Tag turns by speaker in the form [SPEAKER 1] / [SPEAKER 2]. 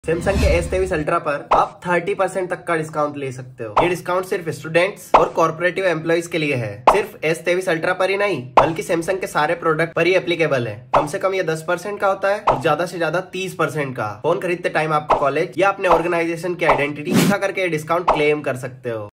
[SPEAKER 1] Samsung के S23 ultra पर आप 30% तक का डिस्काउंट ले सकते हो। ये डिस्काउंट सिर्फ स्टूडेंट्स और कॉर्पोरेटिव एम्प्लॉइज के लिए है। सिर्फ S23 अल्ट्रा पर ही नहीं बल्कि सैमसंग के सारे प्रोडक्ट पर ही एप्लीकेबल है। कम से कम ये 10% का होता है और ज्यादा से ज्यादा 30% का। फोन खरीदते टाइम आपको कॉलेज या अपने ऑर्गेनाइजेशन की आइडेंटिटी दिखा करके डिस्काउंट क्लेम कर सकते हो।